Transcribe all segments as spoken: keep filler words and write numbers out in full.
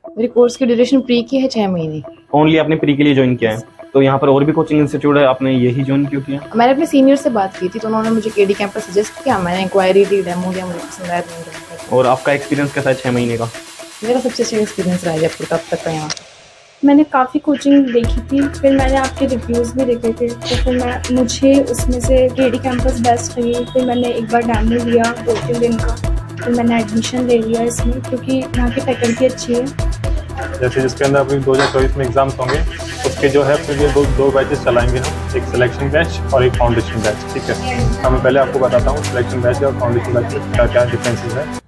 मेरे कोर्स की duration pre की है छह महीने। ओनली आपने प्री के लिए ज्वाइन किया है? तो यहाँ पर और भी कोचिंग इंस्टीट्यूट है, आपने यही ज्वाइन क्यों किया? मैंने अपने सीनियर से बात की थी तो उन्होंने मुझे केडी कैंपस सजेस्ट किया, मैंने इंक्वायरी दी, डेमो दिया, मुझे पसंद आया तो। और आपका एक्सपीरियंस कैसा है छः महीने का? मेरा सबसे अच्छा एक्सपीरियंस रहा है जयपुर का अब तक का। यहाँ मैंने काफ़ी कोचिंग देखी थी, फिर मैंने आपके रिव्यूज़ भी देखे थे, तो फिर मैं मुझे उसमें से केडी कैंपस बेस्ट लगी। फिर मैंने एक बार डेमो लिया दो तीन दिन का, फिर मैंने एडमिशन ले लिया इसमें क्योंकि यहाँ की फैकल्टी अच्छी है। जैसे जिसके अंदर अभी दो हज़ार चौबीस में एग्ज़ाम्स होंगे, उसके जो है फिर ये दो दो बैचेस चलाएंगे हम, एक सिलेक्शन बैच और एक फाउंडेशन बैच। ठीक है, अब मैं पहले आपको बताता हूँ सिलेक्शन बैच और फाउंडेशन बैच में क्या क्या डिफरेंसेस है।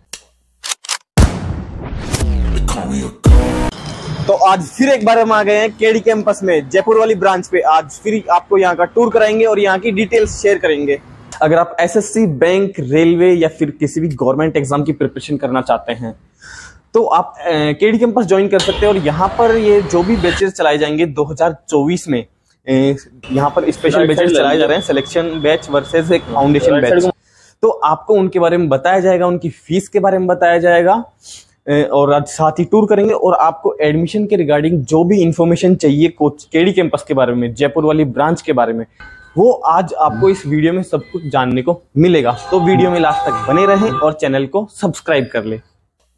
तो आज फिर एक बार हम आ गए हैं केडी कैंपस में, जयपुर वाली ब्रांच पे। आज फिर आपको यहाँ का टूर कराएंगे और यहाँ की डिटेल्स शेयर करेंगे। अगर आप एसएससी, बैंक, रेलवे या फिर किसी भी गवर्नमेंट एग्जाम की प्रिपरेशन करना चाहते हैं तो आप केडी कैंपस ज्वाइन कर सकते हैं। और यहाँ पर ये जो भी बैचेस चलाए जाएंगे दो हज़ार चौबीस में, यहाँ पर स्पेशल बैचेस चलाए जा रहे हैं, सिलेक्शन बैच वर्सेस एक फाउंडेशन बैच। तो आपको उनके बारे में बताया जाएगा, उनकी फीस के बारे में बताया जाएगा और आज साथ ही टूर करेंगे। और आपको एडमिशन के रिगार्डिंग जो भी इंफॉर्मेशन चाहिए कोच केडी कैंपस के बारे में, जयपुर वाली ब्रांच के बारे में, वो आज आपको इस वीडियो में सब कुछ जानने को मिलेगा। तो वीडियो में लास्ट तक बने रहें और चैनल को सब्सक्राइब कर ले।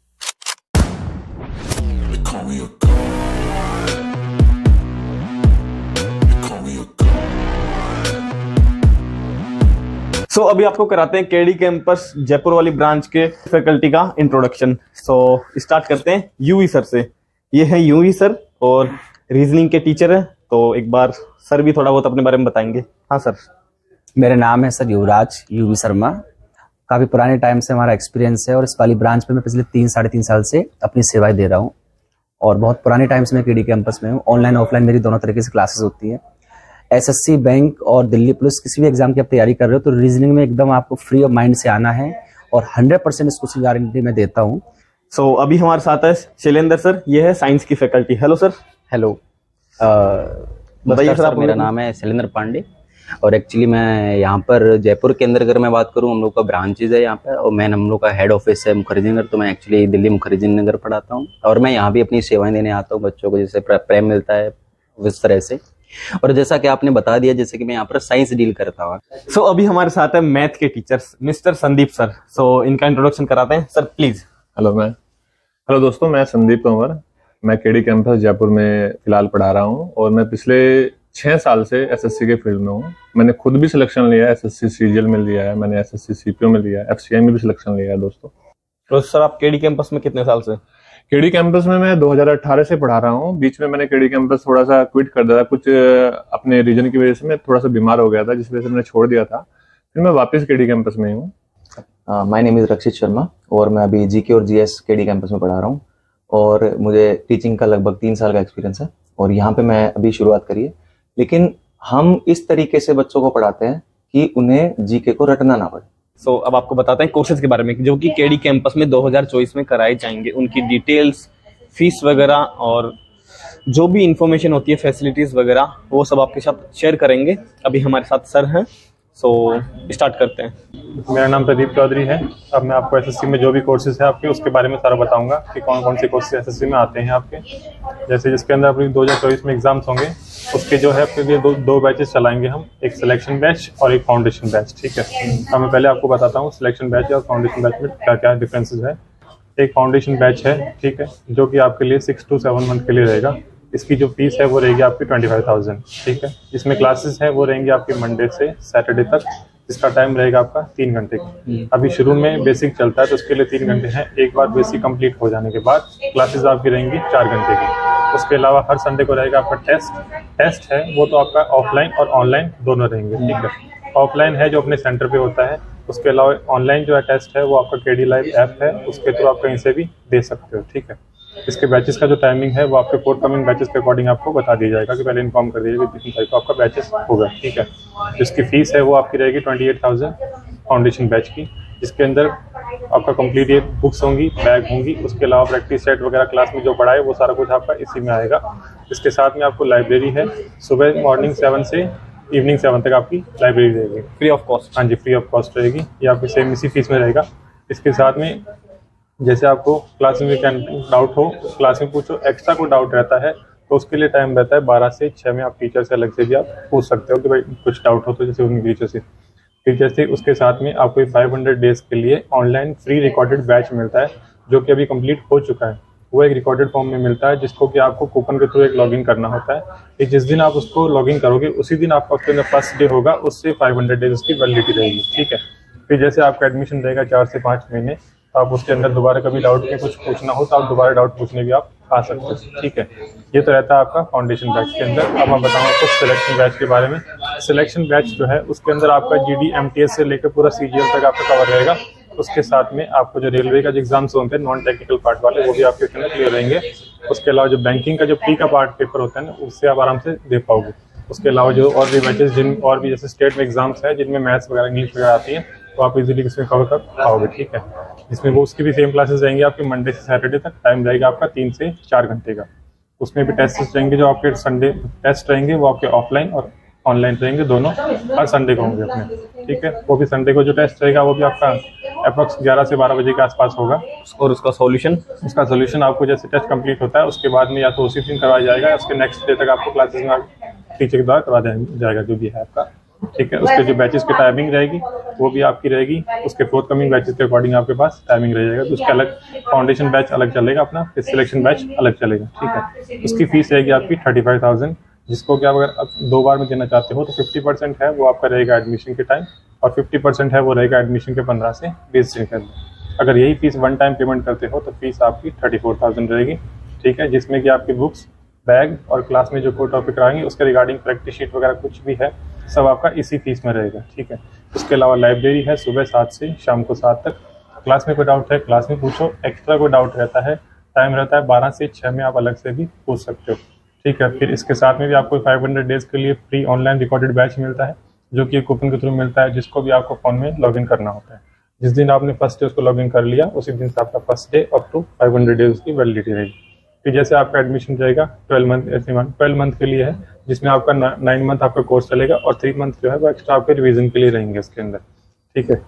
सो so, अभी आपको कराते हैं केडी कैंपस जयपुर वाली ब्रांच के फैकल्टी का इंट्रोडक्शन। सो so, स्टार्ट करते हैं यूवी सर से। ये है यूवी सर और रीजनिंग के टीचर है, तो एक बार सर भी थोड़ा बहुत अपने बारे में बताएंगे। हाँ सर। मेरा नाम है सर युवराज यूवी शर्मा। काफ़ी पुराने टाइम से हमारा एक्सपीरियंस है और इस वाली ब्रांच में मैं पिछले तीन साढ़े तीन साल से अपनी सेवाएं दे रहा हूँ और बहुत पुराने टाइम से मैं केडी कैंपस में हूँ। ऑनलाइन ऑफलाइन मेरी दोनों तरीके से क्लासेस होती हैं। एसएससी, बैंक और दिल्ली पुलिस किसी भी एग्जाम की आप तैयारी कर रहे हो तो रीजनिंग में एकदम आपको फ्री ऑफ माइंड से आना है और हंड्रेड परसेंट इसको गारंटी मैं देता हूँ। सो so, अभी हमारे साथ है शैलेंद्र सर, ये है साइंस की फैकल्टी। Hello sir. हेलो, बताइए सर। मेरा नाम है शैलेंद्र पांडे और एक्चुअली मैं यहाँ पर जयपुर के अंदर अगर मैं बात करूँ, हम लोग का ब्रांचेज है यहाँ पर और मैं हम लोग का हेड ऑफिस है मुखर्जी नगर। तो मैं एक्चुअली दिल्ली मुखर्जी नगर पढ़ाता हूँ और मैं यहाँ भी अपनी सेवाएं देने आता हूँ बच्चों को, जैसे प्रेम मिलता है उस तरह से। और जैसा कि आपने बता दिया, जैसे कि मैं यहाँ पर साइंस डील करता हूँ। सो so, अभी हमारे साथ है मैथ के teachers mister Sandeep sir. So so, इनका इंट्रोडक्शन कराते हैं सर, प्लीज। हेलो मैं हेलो दोस्तों, मैं संदीप तोमर। मैं केडी कैंपस जयपुर में फिलहाल पढ़ा रहा हूँ और मैं पिछले छह साल से एसएससी के फील्ड में हूँ। मैंने खुद भी सिलेक्शन लिया है, एसएससी सीजीएल में लिया है, मैंने एसएससी सीपीओ में लिया है, एफसीआई में भी सिलेक्शन लिया है दोस्तों। तो सर आप केडी कैंपस में कितने साल से? केडी कैंपस में मैं दो हज़ार अठारह से पढ़ा रहा हूँ। बीच में मैंने केडी कैंपस थोड़ा सा क्विट कर दिया था, कुछ अपने रीजन की वजह से मैं थोड़ा सा बीमार हो गया था, जिस वजह से मैंने छोड़ दिया था। फिर मैं वापस केडी कैंपस में हूँ। My name is Rakshit Sharma और मैं अभी जीके और जीएस केडी कैंपस में पढ़ा रहा हूँ और मुझे टीचिंग का लगभग तीन साल का एक्सपीरियंस है और यहाँ पे मैं अभी शुरुआत करी है। लेकिन हम इस तरीके से बच्चों को पढ़ाते हैं कि उन्हें जीके को रटना ना पड़े। सो so, अब आपको बताते हैं कोर्सेज के बारे में जो कि केडी कैंपस में दो हज़ार चौबीस में कराए जाएंगे, उनकी डिटेल्स, फीस वगैरह और जो भी इंफॉर्मेशन होती है, फैसिलिटीज वगैरह, वो सब आपके साथ शेयर करेंगे। अभी हमारे साथ सर हैं, सो so, स्टार्ट करते हैं। मेरा नाम प्रदीप चौधरी है। अब मैं आपको एसएससी में जो भी कोर्सेज है आपके, उसके बारे में सारा बताऊंगा कि कौन कौन से कोर्सेज एसएससी में आते हैं आपके। जैसे जिसके अंदर अभी दो हज़ार चौबीस में एग्जाम्स होंगे, उसके जो है फिर ये दो दो बैचेस चलाएंगे हम, एक सिलेक्शन बैच और एक फाउंडेशन बैच। ठीक है, अब मैं पहले आपको बताता हूँ सिलेक्शन बैच और फाउंडेशन बैच में क्या क्या डिफरेंसेस है। एक फाउंडेशन बैच है, ठीक है, जो कि आपके लिए सिक्स टू सेवन मंथ के लिए रहेगा। इसकी जो फीस है वो रहेगी आपकी ट्वेंटी फाइव थाउजेंड। ठीक है, इसमें क्लासेस है वो रहेंगी आपकी मंडे से सैटरडे तक, जिसका टाइम रहेगा आपका तीन घंटे का। अभी शुरू में बेसिक चलता है तो उसके लिए तीन घंटे हैं। एक बार बेसिक कंप्लीट हो जाने के बाद क्लासेस आपकी रहेंगी चार घंटे की। उसके अलावा हर संडे को रहेगा आपका टेस्ट। टेस्ट है वो तो आपका ऑफलाइन और ऑनलाइन दोनों रहेंगे। ठीक है, ऑफलाइन है जो अपने सेंटर पे होता है, उसके अलावा ऑनलाइन जो है टेस्ट है वो आपका केडी लाइव ऐप है, उसके थ्रू आप कहीं से भी दे सकते हो। ठीक है, इसके बैचेस का जो टाइमिंग है वो आपके फोर्थ कमिंग बैचेस के अकॉर्डिंग आपको बता दिया जाएगा कि पहले इन्फॉर्म कर दीजिएगा कितनी तारीख को आपका बैचेस होगा। ठीक है, जिसकी फीस है वो आपकी रहेगी twenty eight thousand foundation batch की, जिसके अंदर आपका कंप्लीट ये बुक्स होंगी, बैग होंगी, उसके अलावा प्रैक्टिस सेट वगैरह क्लास में जो पढ़ाए वो सारा कुछ आपका इसी में आएगा। इसके साथ में आपको लाइब्रेरी है, सुबह मॉर्निंग सेवन से इवनिंग सेवन तक आपकी लाइब्रेरी रहेगी, फ्री ऑफ कॉस्ट। हाँ जी, फ्री ऑफ कॉस्ट रहेगी, ये आपकी सेम इसी फीस में रहेगा। इसके साथ में जैसे आपको क्लास में डाउट हो, क्लास में पूछो, एक्स्ट्रा को डाउट रहता है तो उसके लिए टाइम रहता है बारह से छः में। आप टीचर से अलग से भी आप पूछ सकते हो कि भाई कुछ डाउट हो तो, जैसे उनके टीचर से टीचर से उसके साथ में आपको फाइव हंड्रेड डेज के लिए ऑनलाइन फ्री रिकॉर्डेड बैच मिलता है, जो कि अभी कंप्लीट हो चुका है। वो एक रिकॉर्डेड फॉर्म में मिलता है, जिसको कि आपको कूपन के थ्रू एक लॉगिन करना होता है कि जिस दिन आप उसको लॉगिन करोगे उसी दिन आपका उसके अंदर फर्स्ट डे होगा, उससे फाइव हंड्रेड डेज उसकी वैलिडिटी रहेगी। ठीक है, फिर जैसे आपका एडमिशन रहेगा चार से पाँच महीने, तो आप उसके अंदर दोबारा कभी डाउट में कुछ पूछना हो तो आप दोबारा डाउट पूछने भी आप आ सकते हो। ठीक है, ये तो रहता है आपका फाउंडेशन बैच के अंदर। अब मैं बताऊंगा कुछ सिलेक्शन बैच के बारे में। सिलेक्शन बैच जो है उसके अंदर आपका जीडी एमटीएस से लेकर पूरा सीजीएल तक आपका कवर रहेगा। उसके साथ में आपको जो रेलवे का जो एग्जाम्स होते हैं नॉन टेक्निकल पार्ट वाले, वो भी आपके अंदर क्लियर रहेंगे। उसके अलावा जो बैंकिंग का जो प्री का पार्ट पेपर होता है ना, उससे आप आराम से दे पाओगे। उसके अलावा जो और भी बैचेस जिन और भी जैसे स्टेट में एग्जाम्स है जिनमें मैथ्स वगैरह इंग्लिश वगैरह आती है, तो आप इजीली इसमें कवर कर पाओगे। ठीक है, इसमें वो उसकी भी सेम क्लासेस रहेंगी आपकी मंडे से सैटरडे तक। टाइम रहेगा आपका तीन से चार घंटे का। उसमें भी टेस्ट रहेंगे, जो आपके संडे टेस्ट रहेंगे वो आपके ऑफलाइन और ऑनलाइन रहेंगे, दोनों हर संडे को होंगे अपने। ठीक है, वो भी संडे को जो टेस्ट रहेगा वो भी आपका अप्रॉक्स ग्यारह से बारह बजे के आसपास होगा। और उसका सॉल्यूशन उसका सॉल्यूशन आपको जैसे टेस्ट कंप्लीट होता है उसके बाद में या तो उसी दिन करवाया जाएगा या उसके नेक्स्ट डे तक आपको क्लासेस में टीचर के द्वारा करवा जाएगा जो भी है आपका। ठीक है, उसके जो बैचेस की टाइमिंग रहेगी वो भी आपकी रहेगी, उसके फोर्थ कमिंग बैचेस के अकॉर्डिंग आपके पास टाइमिंग रहेगा। तो उसके अलग फाउंडेशन बैच अलग चलेगा अपना, फिर सिलेक्शन बैच अलग चलेगा। ठीक है, उसकी फीस रहेगी आपकी थर्टी फाइव थाउजेंड, जिसको कि आप अगर दो बार में देना चाहते हो तो फिफ्टी परसेंट है वो आपका रहेगा एडमिशन के टाइम, और फिफ्टी परसेंट है वो रहेगा एडमिशन के पंद्रह से बीस दिन के अंदर। अगर यही फीस वन टाइम पेमेंट करते हो तो फीस आपकी थर्टी फोर थाउजेंड रहेगी। ठीक है, जिसमें कि आपकी बुक्स, बैग और क्लास में जो कोई टॉपिक कराएंगे उसके रिगार्डिंग प्रैक्टिस शीट वगैरह कुछ भी है सब आपका इसी फीस में रहेगा। ठीक है, उसके अलावा लाइब्रेरी है सुबह सात से शाम को सात तक। क्लास में कोई डाउट है क्लास में पूछो, एक्स्ट्रा कोई डाउट रहता है टाइम रहता है बारह से छः में, आप अलग से भी पूछ सकते हो। ठीक है, फिर इसके साथ में भी आपको फाइव हंड्रेड डेज के लिए फ्री ऑनलाइन रिकॉर्डेड बैच मिलता है, जो कि कूपन के थ्रू मिलता है, जिसको भी आपको फोन में लॉगिन करना होता है। जिस दिन आपने फर्स्ट डे उसको लॉगिन कर लिया उसी दिन से आपका first day up to five hundred days की वैलिडिटी रहेगी। फिर जैसे आपका एडमिशन रहेगा ट्वेल्व मंथ ऐसे मंथ ट्वेल्व मंथ के लिए है, जिसमें आपका नाइन मंथ आपका कोर्स चलेगा और थ्री मंथ जो है वो एक्स्ट्रा आपके रिवीजन के लिए रहेंगे उसके अंदर। ठीक है,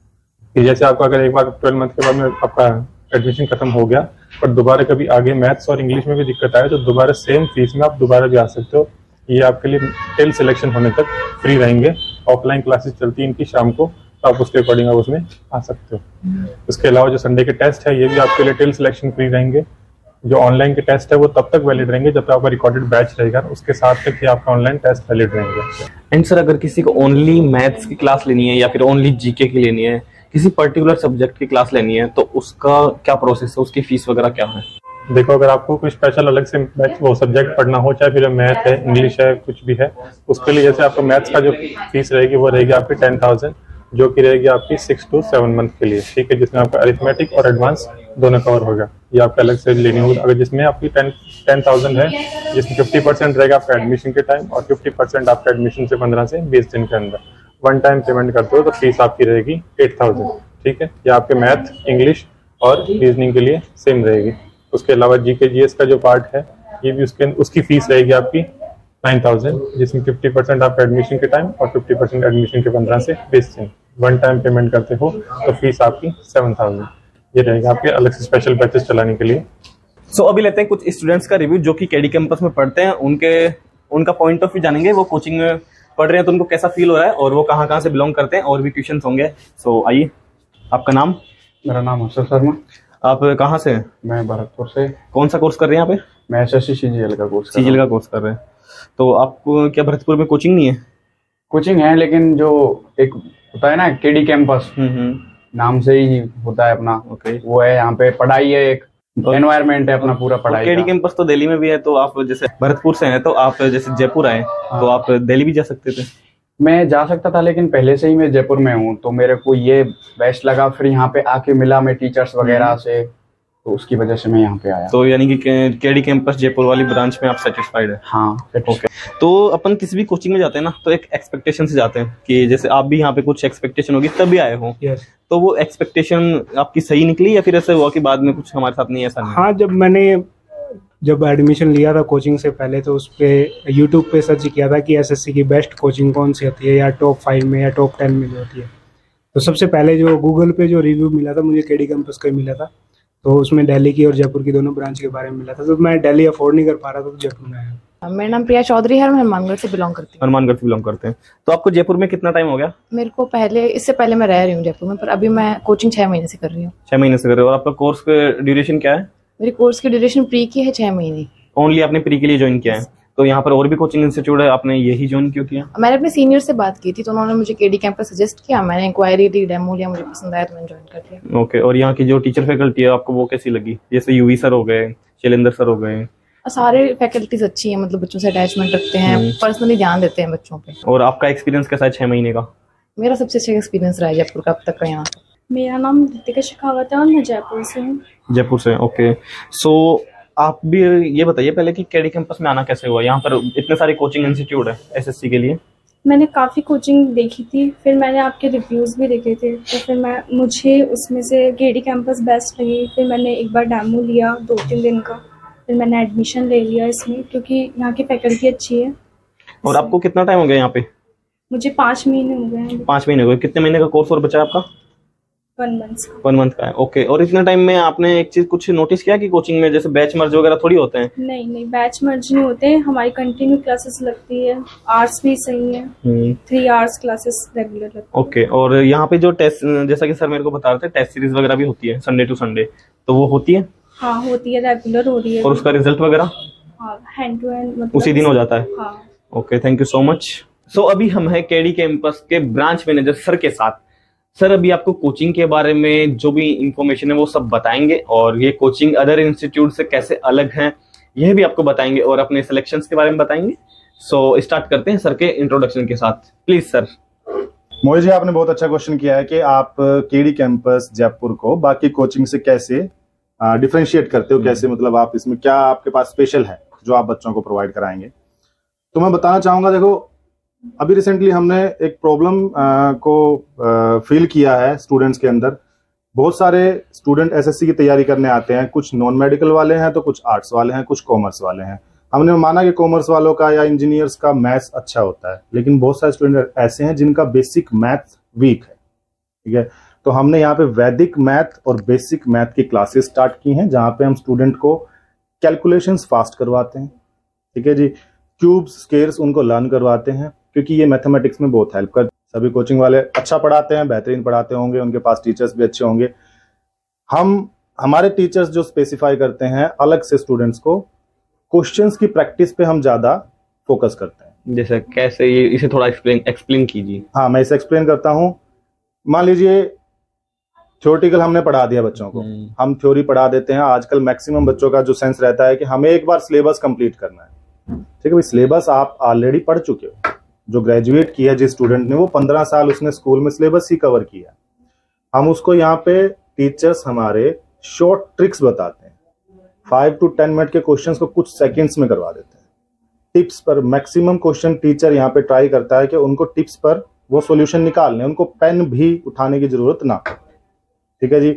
फिर जैसे आपका अगर एक बार ट्वेल्व मंथ के बाद में आपका एडमिशन खत्म हो गया पर दोबारा कभी आगे मैथ्स और इंग्लिश में भी दिक्कत आए तो दोबारा सेम फीस में आप दोबारा भी आ सकते हो। ये आपके लिए टिल सिलेक्शन होने तक फ्री रहेंगे। ऑफलाइन क्लासेस चलती हैं इनकी शाम को, तो आप उसके अकॉर्डिंग आप उसमें आ सकते हो। उसके अलावा जो संडे के टेस्ट है ये भी आपके लिए टिल सिलेक्शन फ्री रहेंगे। जो ऑनलाइन के टेस्ट है वो तब तक वैलिड रहेंगे जब तक आपका रिकॉर्डेड बैच रहेगा, उसके साथ तक ही आपका ऑनलाइन टेस्ट वैलिड रहेंगे। एंड सर, अगर किसी को ओनली मैथ्स की क्लास लेनी है या फिर ओनली जीके की लेनी है, किसी पर्टिकुलर सब्जेक्ट की क्लास लेनी है, तो उसका क्या प्रोसेस है, उसकी फीस वगैरह क्या है? देखो, अगर आपको कोई स्पेशल अलग से वो सब्जेक्ट पढ़ना हो, चाहे फिर मैथ है, इंग्लिश है, कुछ भी है, उसके लिए जैसे आपको मैथ्स का जो फीस रहेगी वो रहेगी आपकी टेन थाउजेंड, जो कि रहेगी आपकी सिक्स टू सेवन मंथ के लिए। ठीक है, जिसमें आपका अरिथमेटिक और एडवांस दोनों कवर होगा। ये आपका अलग से लेनी होगी। अगर जिसमें आपकी टेन टेन थाउजेंड है, जिसमें फिफ्टी परसेंट रहेगा आपका एडमिशन के टाइम और फिफ्टी परसेंट आपका एडमिशन से पंद्रह से बीस दिन के अंदर। वन टाइम पेमेंट करते हो तो फीस आपकी रहेगी एट थाउजेंड। ठीक है, ये आपके मैथ, इंग्लिश और रीजनिंग के लिए सेम रहेगी। उसके अलावा जीके जीएस का जो पार्ट है ये भी उसके उसकी फीस रहेगी आपकी नाइन थाउजेंड, जिसमें फिफ्टी परसेंट आपका एडमिशन के टाइम और फिफ्टी परसेंट एडमिशन के पंद्रह से बीस दिन। वन टाइम पेमेंट करते हो तो फीस आपकी सेवन थाउजेंड। ये रहेगा आपके अलग से स्पेशल बैचेस चलाने के लिए। सो so, अभी लेते हैं कुछ स्टूडेंट्स का रिव्यू जो कि केडी कैंपस में पढ़ते हैं, उनके उनका पॉइंट ऑफ व्यू जानेंगे। वो कोचिंग में पढ़ रहे हैं तो उनको कैसा फील हो रहा है और वो कहाँ कहाँ से बिलोंग करते हैं, और भी ट्यूशन होंगे। सो so, आइए, आपका नाम? मेरा नाम हर्षद शर्मा। आप कहाँ से हैं? मैं भरतपुर से। कौन सा कोर्स कर रहे हैं यहाँ पे? मैं एस एस सी सीजीएल का कोर्स सीजीएल का कोर्स कर रहे हैं। तो आपको क्या भरतपुर में कोचिंग नहीं है? कोचिंग है, लेकिन जो एक होता है ना केडी कैंपस, नाम से ही होता है अपना, okay. वो है। यहाँ पे पढ़ाई है, एक एनवायरमेंट है अपना पूरा पढ़ाई। केडी कैंपस तो दिल्ली में भी है, तो आप जैसे भरतपुर से हैं तो आप जैसे जयपुर आए तो आप दिल्ली भी जा सकते थे? मैं जा सकता था, लेकिन पहले से ही मैं जयपुर में हूँ तो मेरे को ये बेस्ट लगा। फिर यहाँ पे आके मिला मैं टीचर्स वगैरह से, तो उसकी वजह से मैं यहाँ पे आया। तो यानी कि केडी कैंपस जयपुर वाली ब्रांच में आप सेटिस्फाइड है? हाँ, ओके। तो अपन किसी भी कोचिंग में जाते हैं ना तो एक एक्सपेक्टेशन से जाते हैं कि जैसे आप भी यहाँ पे कुछ एक्सपेक्टेशन होगी तभी आए हो। yes. तो वो एक्सपेक्टेशन आपकी सही निकली या फिर ऐसे हुआ कि बाद में कुछ हमारे साथ नहीं, ऐसा नहीं? हाँ, जब मैंने जब एडमिशन लिया था कोचिंग से पहले तो उस पर यूट्यूब पे सर्च किया था कि एसएससी की बेस्ट कोचिंग कौन सी होती है, या टॉप फाइव में या टॉप टेन में जो होती है। तो सबसे पहले जो गूगल पे जो रिव्यू मिला था मुझे केडी कैंपस का ही मिला था। तो उसमें दिल्ली की और जयपुर की दोनों ब्रांच के बारे में मिला था। तो मैं दिल्ली अफोर्ड नहीं कर पा रहा था, तो जयपुर में आया। मेरा नाम प्रिया चौधरी है और मैं हनुमानगढ़ से बिलोंग करती हूँ। हनुमानगढ़ से बिलोंग करते हैं। तो आपको जयपुर में कितना टाइम हो गया? मेरे को पहले, इससे पहले मैं रह रही हूँ जयपुर में, पर अभी मैं कोचिंग छह महीने से कर रही हूँ। छह महीने से कर रहे हो। और आपका कोर्स का ड्यूरेशन क्या है? मेरे कोर्स की ड्यूरेशन प्री की है छह महीने। ओनली आपने प्री के लिए ज्वाइन किया है? तो यहाँ पर और भी कोचिंग इंस्टीट्यूट है, आपने यही ज्वाइन क्यों किया? मैंने अपने सीनियर से बात की थी, तो उन्होंने मुझे केडी कैंपस सजेस्ट किया। मैंने इंक्वायरी दी, डेमो लिया, मुझे पसंद आया तो मैंने ज्वाइन कर लिया। ओके। और यहाँ की जो टीचर फैकल्टी है आपको वो कैसी लगी? जैसे यूवी सर हो गए, शैलेंद्र सर हो गए। सारे फैकल्टीज अच्छी हैं, मतलब बच्चों से अटैचमेंट रखते हैं, पर्सनली ध्यान देते हैं बच्चों पे। और आपका एक्सपीरियंस कैसा है छह महीने का? मेरा सबसे अच्छा एक्सपीरियंस रहा है जयपुर का अब तक का। यहाँ मेरा नाम रितिका शेखावत है और मैं जयपुर से हूँ। जयपुर से, ओके। सो आप भी ये बताइए पहले कि केडी कैंपस में आना कैसे हुआ? यहाँ पर इतने सारे कोचिंग इंस्टीट्यूट है एसएससी के लिए। मैंने काफ़ी कोचिंग देखी थी, फिर मैंने आपके रिव्यूज़ भी देखे थे, तो फिर मैं मुझे उसमें से केडी कैंपस बेस्ट लगी। फिर मैंने एक बार डेमो लिया दो तीन दिन का, फिर मैंने एडमिशन ले लिया इसमें, क्योंकि यहाँ की फैकल्टी अच्छी है। और आपको कितना टाइम हो गया यहाँ पे? मुझे पाँच महीने हो गए हैं। पाँच महीने हो गए। कितने महीने का कोर्स और बचा है आपका? वन मंथ का। वन मंथ का है, ओके। और इतने टाइम में आपने एक चीज कुछ नोटिस किया कि कोचिंग में जैसे बैच मर्ज वगैरह थोड़ी होते हैं? नहीं नहीं, बैच मर्ज नहीं होते, हमारी कंटिन्यू क्लासेस लगती है। आवर्स भी सही है, थ्री आवर्स क्लासेस रेगुलर लगती है। ओके। और यहाँ पे जो टेस्ट, जैसा कि सर मेरे को बता रहे थे, टेस्ट सीरीज वगैरह भी होती है संडे टू संडे, तो वो होती है? हाँ होती है, रेगुलर हो रही है। और उसका रिजल्ट वगैरह? हाँ, हैंड टू हैंड मतलब उसी दिन हो जाता है? हाँ। Okay, thank you so much. So अभी हम हैं केडी कैंपस के ब्रांच मैनेजर सर के साथ। सर अभी आपको कोचिंग के बारे में जो भी इंफॉर्मेशन है वो सब बताएंगे, और ये कोचिंग अदर इंस्टीट्यूट से कैसे अलग है यह भी आपको बताएंगे, और अपने सिलेक्शंस के बारे में बताएंगे। सो so, स्टार्ट करते हैं सर के इंट्रोडक्शन के साथ, प्लीज सर। मोहित जी, आपने बहुत अच्छा क्वेश्चन किया है कि आप केडी कैंपस जयपुर को बाकी कोचिंग से कैसे डिफरेंशिएट करते हो, कैसे मतलब आप इसमें क्या आपके पास स्पेशल है जो आप बच्चों को प्रोवाइड कराएंगे। तो मैं बताना चाहूंगा, देखो अभी रिसेंटली हमने एक प्रॉब्लम को फील किया है स्टूडेंट्स के अंदर। बहुत सारे स्टूडेंट एसएससी की तैयारी करने आते हैं, कुछ नॉन मेडिकल वाले हैं तो कुछ आर्ट्स वाले हैं, कुछ कॉमर्स वाले हैं। हमने माना कि कॉमर्स वालों का या इंजीनियर्स का मैथ्स अच्छा होता है, लेकिन बहुत सारे स्टूडेंट ऐसे हैं जिनका बेसिक मैथ वीक है, ठीक है। तो हमने यहाँ पे वैदिक मैथ और बेसिक मैथ की क्लासेस स्टार्ट की हैं, जहाँ पे हम स्टूडेंट को कैलकुलेशंस फास्ट करवाते हैं, ठीक है जी। क्यूब्स, स्क्वायर्स उनको लर्न करवाते हैं, क्योंकि ये मैथमेटिक्स में बहुत हेल्प कर। सभी कोचिंग वाले अच्छा पढ़ाते हैं, बेहतरीन पढ़ाते होंगे, उनके पास टीचर्स भी अच्छे होंगे। हम हमारे टीचर्स जो स्पेसिफाई करते हैं अलग से स्टूडेंट्स को, क्वेश्चंस की प्रैक्टिस पे हम ज्यादा फोकस करते हैं। जैसे कैसे, ये इसे थोड़ा एक्सप्लेन एक्सप्लेन कीजिए। हाँ, मैं इसे एक्सप्लेन करता हूँ। मान लीजिए थ्योरेटिकल हमने पढ़ा दिया बच्चों को, हम थ्योरी पढ़ा देते हैं। आजकल मैक्सिमम बच्चों का जो सेंस रहता है कि हमें एक बार सिलेबस कंप्लीट करना है, ठीक है भाई। सिलेबस आप ऑलरेडी पढ़ चुके हो। जो ग्रेजुएट किया जिस स्टूडेंट ने, वो पंद्रह साल उसने स्कूल में सिलेबस ही कवर किया। हम उसको यहाँ पे टीचर्स हमारे शॉर्ट ट्रिक्स बताते हैं, फाइव टू टेन मिनट के क्वेश्चंस को कुछ सेकंड्स में करवा देते हैं। टिप्स पर मैक्सिमम क्वेश्चन टीचर यहाँ पे ट्राई करता है कि उनको टिप्स पर वो सॉल्यूशन निकालने, उनको पेन भी उठाने की जरूरत ना हो, ठीक है जी।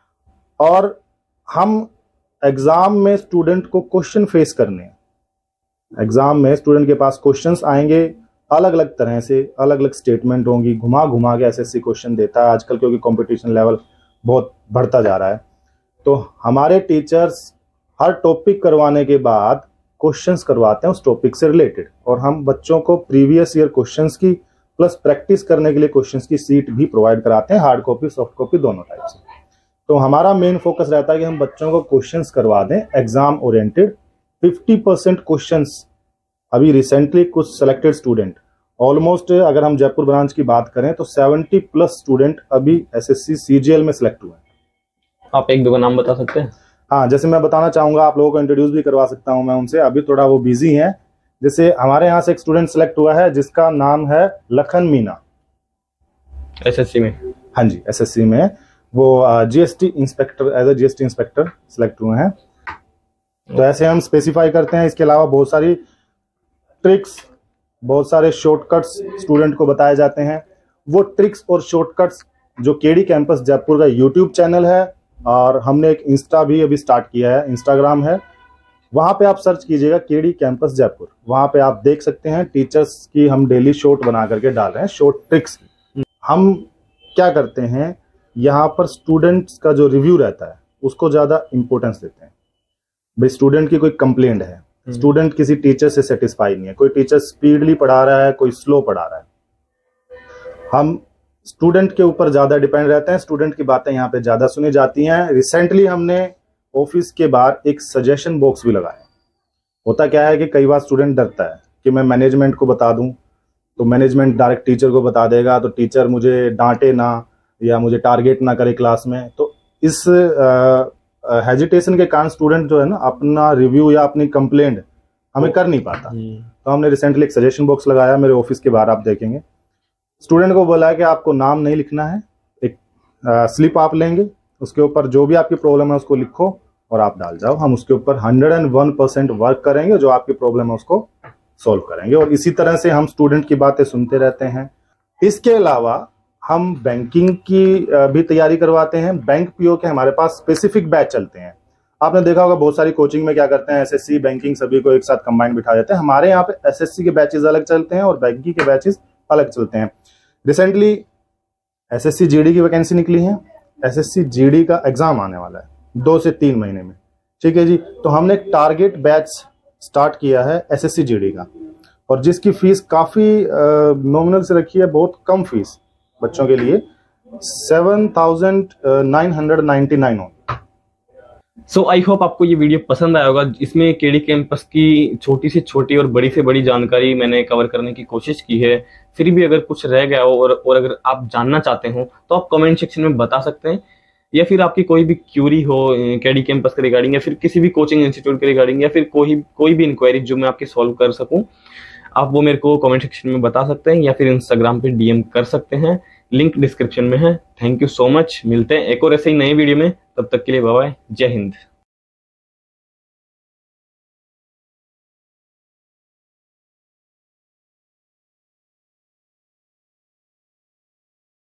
और हम एग्जाम में स्टूडेंट को क्वेश्चन फेस करने हैं। एग्जाम में स्टूडेंट के पास क्वेश्चंस आएंगे अलग अलग तरह से, अलग अलग स्टेटमेंट होंगी, घुमा घुमा के एसएससी क्वेश्चन देता है आजकल, क्योंकि कंपटीशन लेवल बहुत बढ़ता जा रहा है। तो हमारे टीचर्स हर टॉपिक करवाने के बाद क्वेश्चंस करवाते हैं उस टॉपिक से रिलेटेड, और हम बच्चों को प्रीवियस ईयर क्वेश्चंस की प्लस प्रैक्टिस करने के लिए क्वेश्चंस की सीट भी प्रोवाइड कराते हैं, हार्ड कॉपी सॉफ्ट कॉपी दोनों टाइप से। तो हमारा मेन फोकस रहता है कि हम बच्चों को क्वेश्चंस करवा दें exam oriented. Fifty percent questions अभी रिसेंटली कुछ सेलेक्टेड स्टूडेंट, ऑलमोस्ट अगर हम जयपुर ब्रांच की बात करें तो सेवेंटी प्लस स्टूडेंट अभी एसएससी सीजीएल में सिलेक्ट हुए हैं। आप एक दो का नाम बता सकते हैं? हाँ, जैसे मैं बताना चाहूंगा, आप लोगों को इंट्रोड्यूस भी करवा सकता हूं मैं उनसे, अभी थोड़ा वो बिजी हैं। जैसे हमारे यहाँ से एक स्टूडेंट सिलेक्ट हुआ है जिसका नाम है लखन मीना, एसएससी में। हाँ जी, एसएससी में वो GST inspector, as a GST inspector select हुए हैं। तो ऐसे हम स्पेसिफाई करते हैं। इसके अलावा बहुत सारी ट्रिक्स, बहुत सारे शॉर्टकट्स स्टूडेंट को बताए जाते हैं। वो ट्रिक्स और शॉर्टकट्स जो केडी कैंपस जयपुर का यूट्यूब चैनल है, और हमने एक इंस्टा भी अभी स्टार्ट किया है, इंस्टाग्राम है, वहां पे आप सर्च कीजिएगा केडी कैंपस जयपुर। वहां पे आप देख सकते हैं टीचर्स की हम डेली शॉर्ट बना करके डाल रहे हैं, शॉर्ट ट्रिक्स। हम क्या करते हैं, यहाँ पर स्टूडेंट्स का जो रिव्यू रहता है उसको ज़्यादा इम्पोर्टेंस देते हैं। भाई स्टूडेंट की कोई कंप्लेंट है, स्टूडेंट किसी टीचर से सेटिस्फाई नहीं है, कोई टीचर स्पीडली पढ़ा रहा है, कोई स्लो पढ़ा रहा है, हम स्टूडेंट के ऊपर ज़्यादा डिपेंड रहते हैं, स्टूडेंट की बातें यहाँ पे ज़्यादा सुनी जाती हैं। रिसेंटली हमने ऑफिस के बाहर एक सजेशन बॉक्स भी लगाया। होता क्या है कि कई बार स्टूडेंट डरता है कि मैं मैनेजमेंट को बता दूं तो मैनेजमेंट डायरेक्ट टीचर को बता देगा, तो टीचर मुझे डांटे ना या मुझे टारगेट ना करे क्लास में। तो इस हेजिटेशन के कारण स्टूडेंट जो है ना अपना रिव्यू या अपनी कंप्लेंट हमें कर नहीं पाता। तो हमने रिसेंटली एक सजेशन बॉक्स लगाया मेरे ऑफिस के बाहर, आप देखेंगे। स्टूडेंट को बोला है कि आपको नाम नहीं लिखना है, एक स्लिप आप लेंगे, उसके ऊपर जो भी आपकी प्रॉब्लम है उसको लिखो और आप डाल जाओ। हम उसके ऊपर hundred and one percent work करेंगे, जो आपकी प्रॉब्लम है उसको सॉल्व करेंगे। और इसी तरह से हम स्टूडेंट की बातें सुनते रहते हैं। इसके अलावा हम बैंकिंग की भी तैयारी करवाते हैं। बैंक पीओ के हमारे पास स्पेसिफिक बैच चलते हैं। आपने देखा होगा बहुत सारी कोचिंग में क्या करते हैं, एसएससी बैंकिंग सभी को एक साथ कंबाइन बिठा देते हैं। हमारे यहाँ पे एसएससी के बैचेस अलग चलते हैं और बैंकिंग के बैचेस अलग चलते हैं। रिसेंटली एसएससी जीडी की वैकेंसी निकली है, एसएससी जीडी का एग्जाम आने वाला है दो से तीन महीने में, ठीक है जी। तो हमने एक टारगेट बैच स्टार्ट किया है एसएससी जीडी का, और जिसकी फीस काफी नॉमिनल से रखी है, बहुत कम फीस बच्चों के लिए, seven thousand nine hundred ninety nine होगी। सो आई होप आपको ये वीडियो पसंद आया होगा। इसमें केडी कैंपस की छोटी से छोटी और बड़ी से बड़ी जानकारी मैंने कवर करने की कोशिश की है। फिर भी अगर कुछ रह गया हो और, और अगर आप जानना चाहते हो तो आप कमेंट सेक्शन में बता सकते हैं, या फिर आपकी कोई भी क्यूरी हो केडी कैंपस के रिगार्डिंग, या फिर किसी भी कोचिंग इंस्टीट्यूट के रिगार्डिंग, या फिर कोई कोई भी इंक्वायरी जो मैं आपकी सॉल्व कर सकूं, आप वो मेरे को कमेंट सेक्शन में बता सकते हैं, या फिर इंस्टाग्राम पे डीएम कर सकते हैं। लिंक डिस्क्रिप्शन में है। Thank you so much. मिलते हैं एक और ऐसे ही नए वीडियो में, तब तक के लिए बाय बाय, जय हिंद।